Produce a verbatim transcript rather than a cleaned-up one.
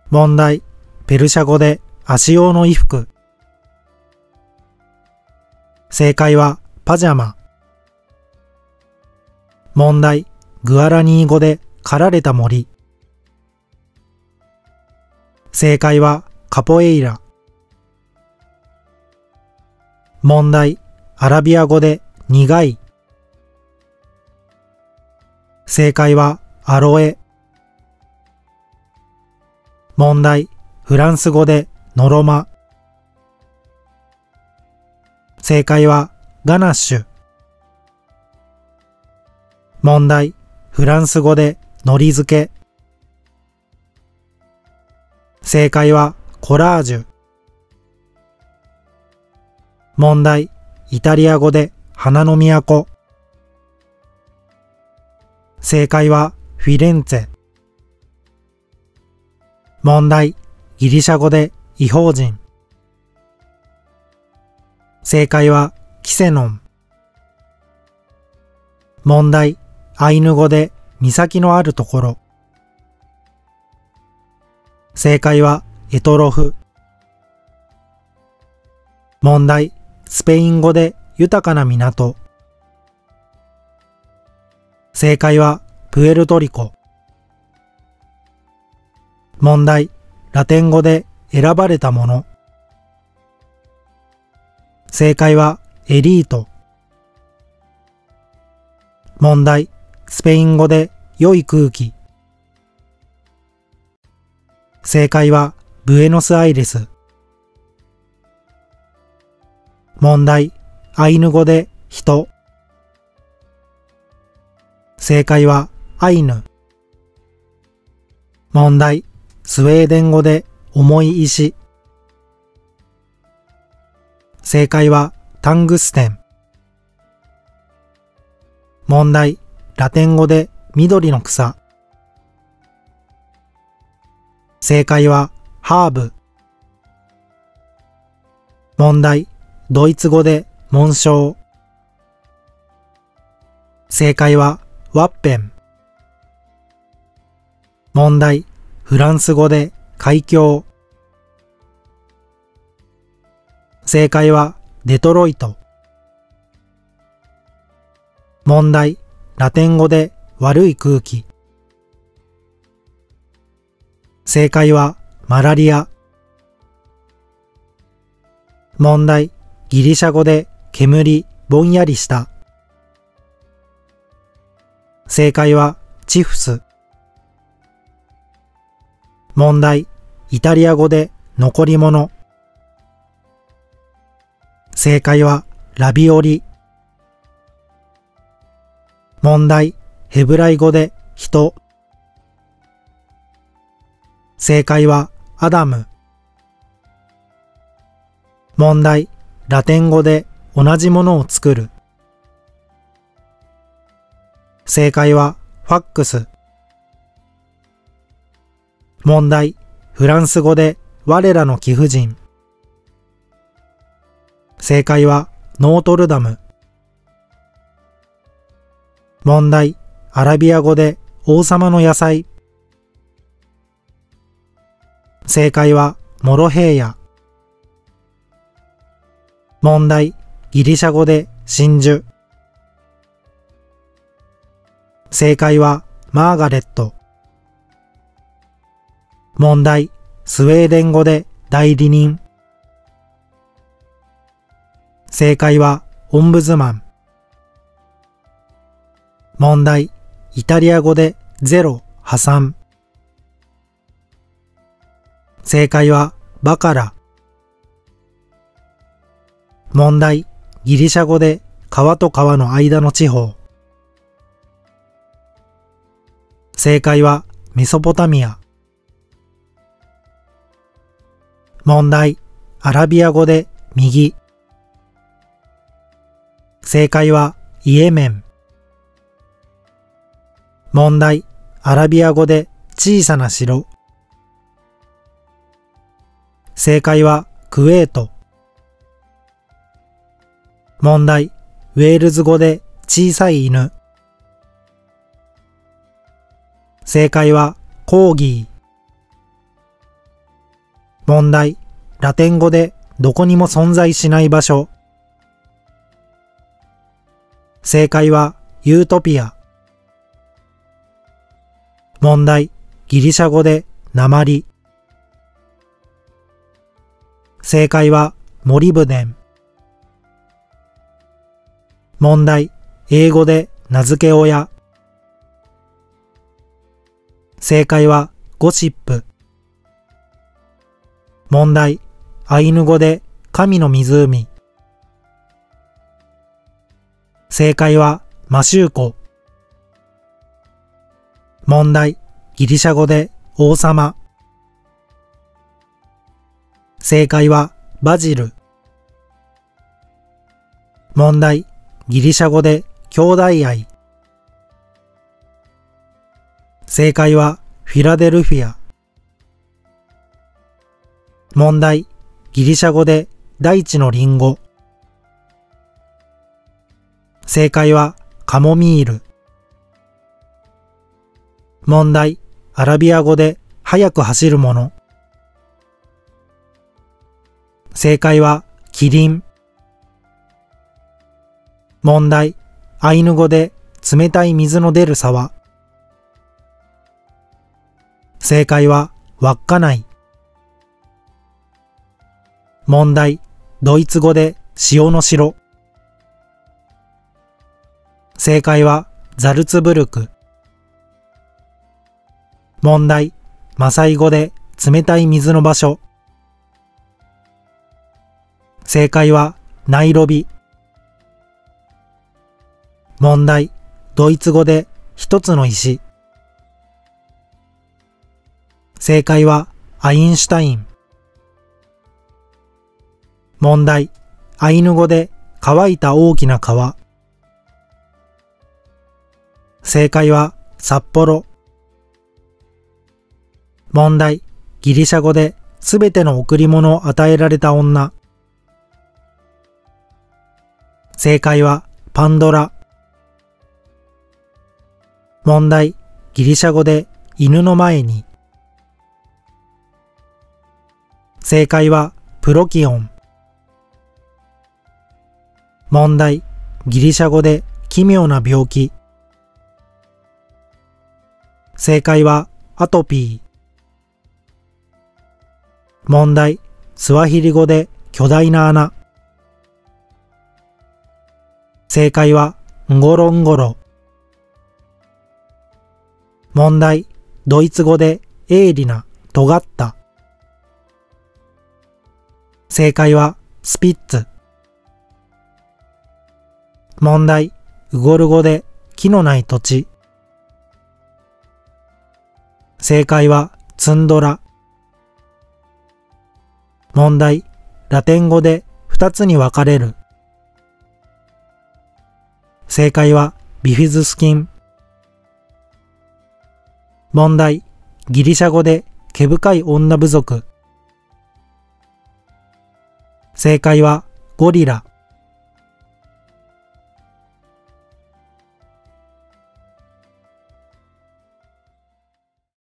問題、ペルシャ語で足用の衣服。正解はパジャマ。問題、グアラニー語で狩られた森。正解はカポエイラ。問題、アラビア語で苦い。正解はアロエ。問題、フランス語でノロマ。正解はガナッシュ。問題、フランス語でのり漬け。正解はコラージュ。問題、イタリア語で花の都。正解はフィレンツェ。問題、ギリシャ語で異邦人。正解はキセノン。問題、アイヌ語で岬のあるところ。正解はエトロフ。問題、スペイン語で豊かな港。正解はプエルトリコ。問題、ラテン語で選ばれたもの。正解はエリート。問題、スペイン語で良い空気。正解はブエノスアイレス。問題、アイヌ語で人。正解はアイヌ。問題、スウェーデン語で重い石。正解はタングステン。問題、ラテン語で緑の草。正解はハーブ。問題、ドイツ語で紋章。正解はワッペン。問題、フランス語で海峡。正解はデトロイト。問題、ラテン語で悪い空気。正解はマラリア。問題、ギリシャ語で煙、ぼんやりした。正解はチフス。問題、イタリア語で残り物。正解はラビオリ。問題、ヘブライ語で人。正解はアダム。問題、ラテン語で同じものを作る。正解はファックス。問題、フランス語で我らの貴婦人。正解はノートルダム。問題、アラビア語で王様の野菜。正解はモロヘイヤ。問題、ギリシャ語で真珠。正解はマーガレット。問題、スウェーデン語で代理人。正解はオンブズマン。問題、イタリア語でゼロ、破産。正解はバカラ。問題、ギリシャ語で川と川の間の地方。正解はメソポタミア。問題、アラビア語で右。正解はイエメン。問題、アラビア語で小さな城。正解はクウェート。問題、ウェールズ語で小さい犬。正解はコーギー。 問題。ラテン語でどこにも存在しない場所。正解はユートピア。問題。ギリシャ語で鉛。正解はモリブデン。問題。英語で名付け親。正解はゴシップ。問題。アイヌ語で神の湖。正解はマシューコ。問題。ギリシャ語で王様。正解はバジル。問題。ギリシャ語で兄弟愛。正解はフィラデルフィア。問題。ギリシャ語で大地のリンゴ。正解はカモミール。問題。アラビア語で速く走るもの。正解はキリン。問題。アイヌ語で冷たい水の出る沢。正解は稚内。問題。ドイツ語で塩の城。正解はザルツブルク。問題。マサイ語で冷たい水の場所。正解はナイロビ。問題。ドイツ語で一つの石。正解はアインシュタイン。問題。アイヌ語で乾いた大きな川。正解は札幌。問題。ギリシャ語ですべての贈り物を与えられた女。正解はパンドラ。問題。ギリシャ語で犬の前に。正解はプロキオン。問題。ギリシャ語で奇妙な病気。正解はアトピー。問題。スワヒリ語で巨大な穴。正解はンゴロンゴロ。問題。ドイツ語で鋭利な、尖った。正解はスピッツ。問題。ウゴル語で木のない土地。正解はツンドラ。問題。ラテン語で二つに分かれる。正解はビフィズス菌。問題。ギリシャ語で毛深い女部族。正解はゴリラ。